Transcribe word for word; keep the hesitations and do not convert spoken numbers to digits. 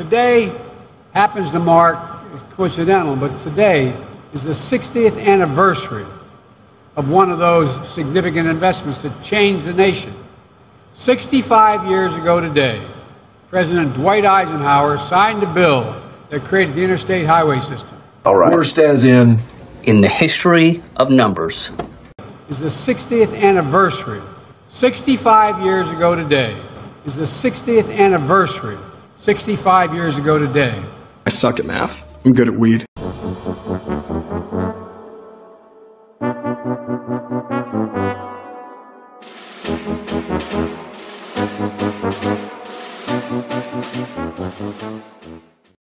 Today happens to mark, it's coincidental, but today is the sixtieth anniversary of one of those significant investments that changed the nation. sixty-five years ago today, President Dwight Eisenhower signed a bill that created the interstate highway system. All right. Worst as in? In the history of numbers. Is the sixtieth anniversary. sixty-five years ago today is the sixtieth anniversary. sixty-five years ago today. I suck at math. I'm good at weed.